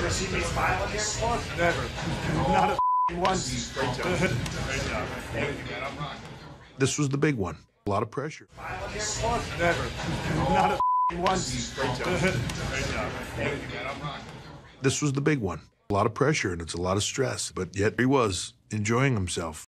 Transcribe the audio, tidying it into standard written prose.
see me smiling here before? Never. Not a once. Great job. Great job. Thank you, man. I'm rocking. This was the big one. A lot of pressure. Smiling here before? Never. Not a once. Great job. Great job. Thank you, man. I'm rocking. This was the big one. A lot of pressure and it's a lot of stress, but yet he was enjoying himself.